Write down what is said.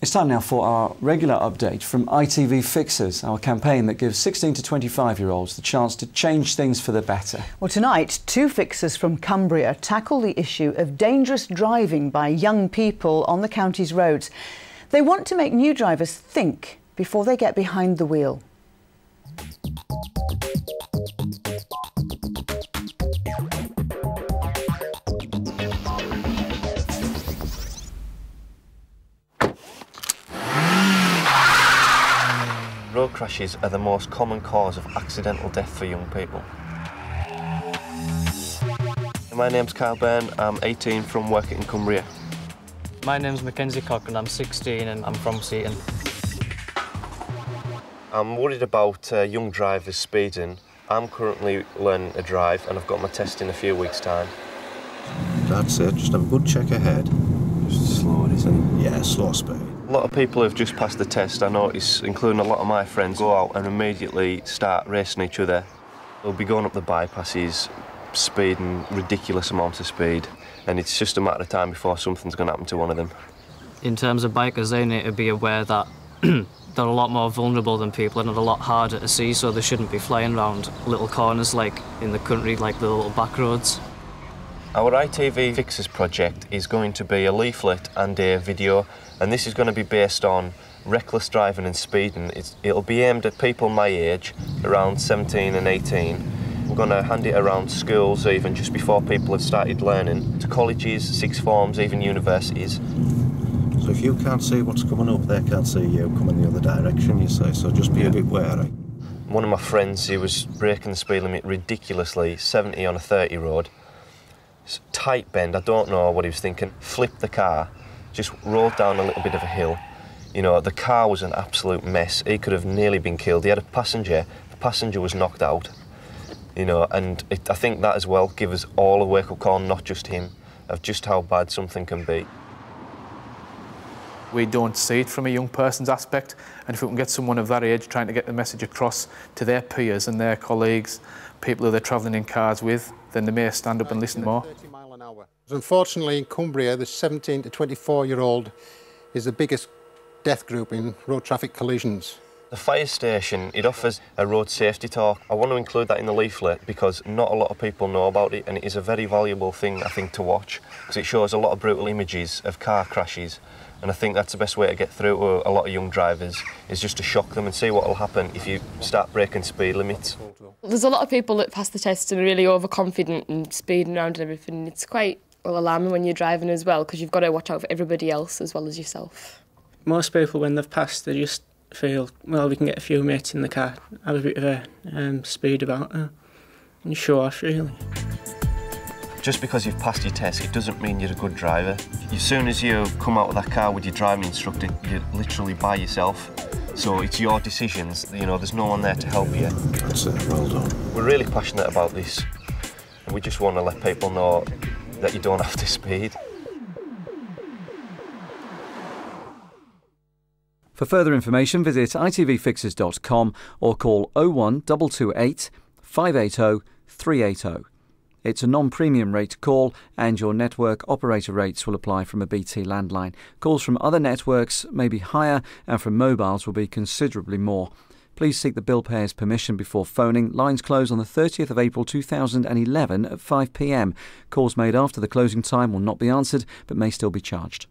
It's time now for our regular update from ITV Fixers, our campaign that gives 16 to 25-year-olds the chance to change things for the better. Well, tonight, two fixers from Cumbria tackle the issue of dangerous driving by young people on the county's roads. They want to make new drivers think before they get behind the wheel. Road crashes are the most common cause of accidental death for young people. My name's Kyle Byrne, I'm 18 from Workington, Cumbria. My name's Mackenzy and I'm 16 and I'm from Seaton. I'm worried about young drivers speeding. I'm currently learning to drive and I've got my test in a few weeks' time. That's it, just have a good check ahead. Just slow it, isn't it? Yeah, slow speed. A lot of people who've just passed the test, I notice, including a lot of my friends, go out and immediately start racing each other. They'll be going up the bypasses, speeding ridiculous amounts of speed, and it's just a matter of time before something's going to happen to one of them. In terms of bikers, they need to be aware that they're a lot more vulnerable than people and a lot harder to see, so they shouldn't be flying around little corners like in the country, like the little back roads. Our ITV Fixers project is going to be a leaflet and a video, and this is going to be based on reckless driving and speeding. It'll be aimed at people my age, around 17 and 18. We're going to hand it around schools, even just before people have started learning, to colleges, sixth forms, even universities. So if you can't see what's coming up, they can't see you coming the other direction, you say, so just be a bit wary. One of my friends, he was braking the speed limit ridiculously, 70 on a 30 road. Tight bend, I don't know what he was thinking, flipped the car, just rolled down a little bit of a hill. You know, the car was an absolute mess. He could have nearly been killed. He had a passenger, the passenger was knocked out. You know, and I think that as well gives us all a wake-up call, not just him, of just how bad something can be. We don't see it from a young person's aspect, and if we can get someone of that age trying to get the message across to their peers and their colleagues, people who they're travelling in cars with, then they may stand up and listen more. Unfortunately, in Cumbria, the 17 to 24-year-old is the biggest death group in road traffic collisions. The fire station, it offers a road safety talk. I want to include that in the leaflet because not a lot of people know about it, and it is a very valuable thing, I think, to watch, because it shows a lot of brutal images of car crashes, and I think that's the best way to get through to a lot of young drivers, is just to shock them and see what will happen if you start breaking speed limits. There's a lot of people that pass the test and are really overconfident and speeding around and everything. It's quite alarming when you're driving as well, because you've got to watch out for everybody else as well as yourself. Most people, when they've passed, they just feel, well, we can get a few mates in the car, have a bit of a speed about her, and show off, really. Just because you've passed your test, it doesn't mean you're a good driver. As soon as you come out of that car with your driving instructor, you're literally by yourself. So it's your decisions, you know, there's no one there to help you. That's it, well done. We're really passionate about this, and we just want to let people know that you don't have to speed. For further information, visit itvfixers.com or call 01228 580 380. It's a non-premium rate call, and your network operator rates will apply from a BT landline. Calls from other networks may be higher, and from mobiles will be considerably more. Please seek the bill payer's permission before phoning. Lines close on the 30th of April 2011 at 5 p.m. Calls made after the closing time will not be answered, but may still be charged.